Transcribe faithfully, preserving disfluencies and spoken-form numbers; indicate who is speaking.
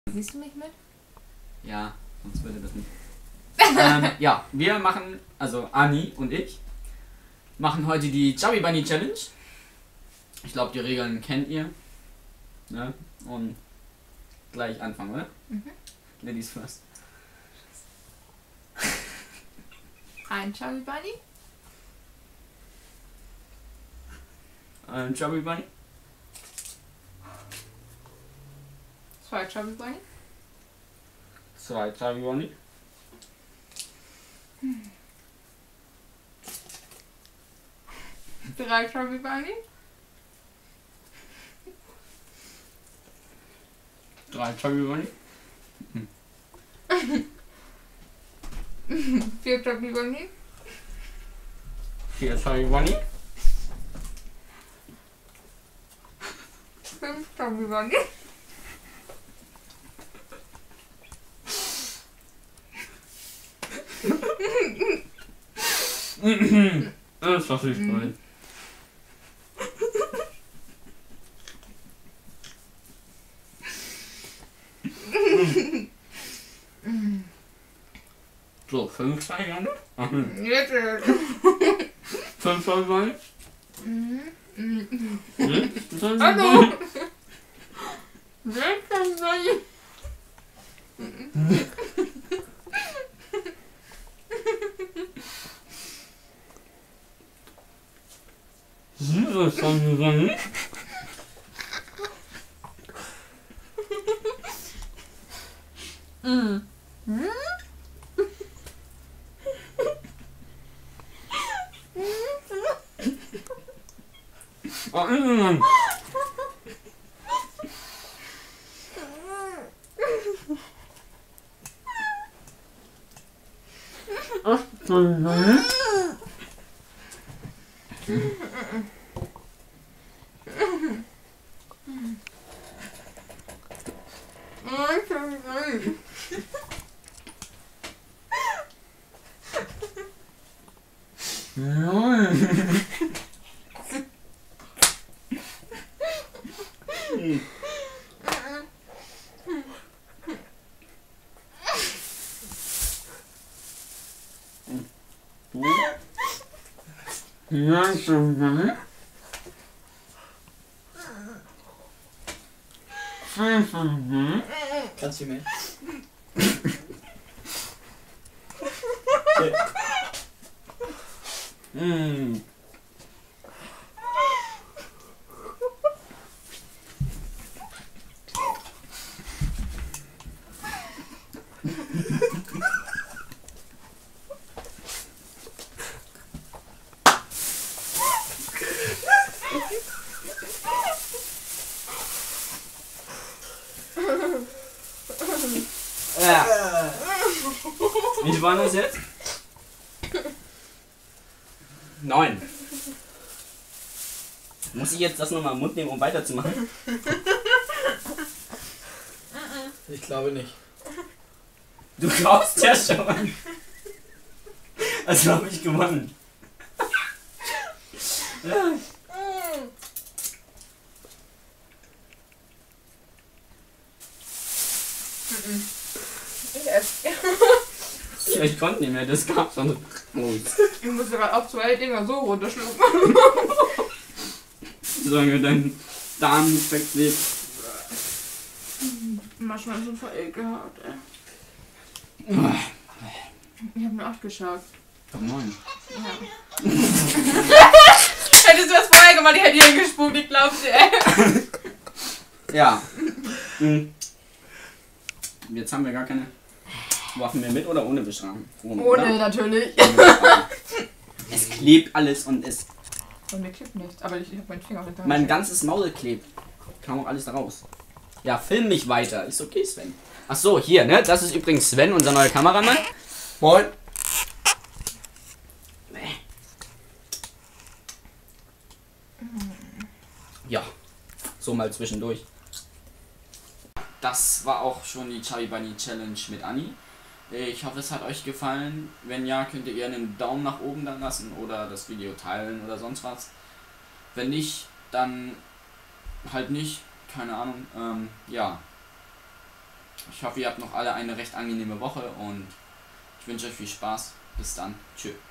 Speaker 1: Siehst du mich mit?
Speaker 2: Ja, sonst würde das nicht. ähm, ja, wir machen, also Ani und ich, machen heute die Chubby Bunny Challenge. Ich glaube, die Regeln kennt ihr. Ne? Und gleich anfangen, oder?
Speaker 1: Mhm.
Speaker 2: Ladies first.
Speaker 1: Ein Chubby Bunny.
Speaker 2: Ein Chubby Bunny.
Speaker 1: Zwei Chubby Bunny.
Speaker 2: Zwei Chubby Bunny.
Speaker 1: Drei Chubby Bunny.
Speaker 2: Drei Chubby Bunny.
Speaker 1: Vier Chubby Bunny.
Speaker 2: Vier Chubby Bunny.
Speaker 1: Fünf Chubby Bunny.
Speaker 2: Das ist doch nicht toll. So, fünf Chubby Bunny.
Speaker 1: Jetzt.
Speaker 2: Fünf Chubby Bunny.
Speaker 1: Mhm. Mhm.
Speaker 2: Fünf Chubby
Speaker 1: Hallo.
Speaker 2: Bunny.
Speaker 1: Sechs Chubby Bunny.
Speaker 2: Sieben Chubby Bunny.
Speaker 1: Mhm. Mhm.
Speaker 2: Oh, mm. Acht Chubby Bunny.
Speaker 1: Neun Chubby Bunny.
Speaker 2: Neun. Neun Chubby Bunny. Fünf Chubby Bunny.
Speaker 3: Kannst du mehr?
Speaker 2: Mm. Ja. Wie viel waren das jetzt? Neun. Muss ich jetzt das nochmal im Mund nehmen, um weiterzumachen?
Speaker 3: Ich glaube nicht.
Speaker 2: Du glaubst ja schon. Also habe ich gewonnen. Ja.
Speaker 1: Ich esse.
Speaker 2: Ja, ich konnte nicht mehr, das gab schon. Oh.
Speaker 1: Ich muss gerade auch zwei Dinger so runterschlucken.
Speaker 2: Solange dein Darm nicht weglebt.
Speaker 1: Manchmal so voll ekelhaft, ey.
Speaker 2: Oh.
Speaker 1: Ich hab nur acht geschaut.
Speaker 2: Doch neun.
Speaker 1: Ja. Hättest du das vorher gemacht, ich hätte hier gespuckt, ich glaub's dir, ey.
Speaker 2: Ja. Hm. Jetzt haben wir gar keine Waffen mehr mit oder ohne Beschragen?
Speaker 1: Ohne,
Speaker 2: oder?
Speaker 1: natürlich.
Speaker 2: Ohne Beschragen. Es klebt alles und es.
Speaker 1: Und mir klebt nichts, aber ich, ich hab meinen Finger hinter.
Speaker 2: Mein ganzes Maul klebt. Kam auch alles da raus. Ja, film mich weiter. Ist okay, Sven. Ach so, hier, ne? Das ist übrigens Sven, unser neuer Kameramann.
Speaker 3: Moin.
Speaker 2: Ja, so mal zwischendurch. Das war auch schon die Chubby Bunny Challenge mit Anni. Ich hoffe, es hat euch gefallen. Wenn ja, könnt ihr gerne einen Daumen nach oben da lassen oder das Video teilen oder sonst was. Wenn nicht, dann halt nicht. Keine Ahnung. Ähm, ja. Ich hoffe, ihr habt noch alle eine recht angenehme Woche und ich wünsche euch viel Spaß. Bis dann. Tschüss.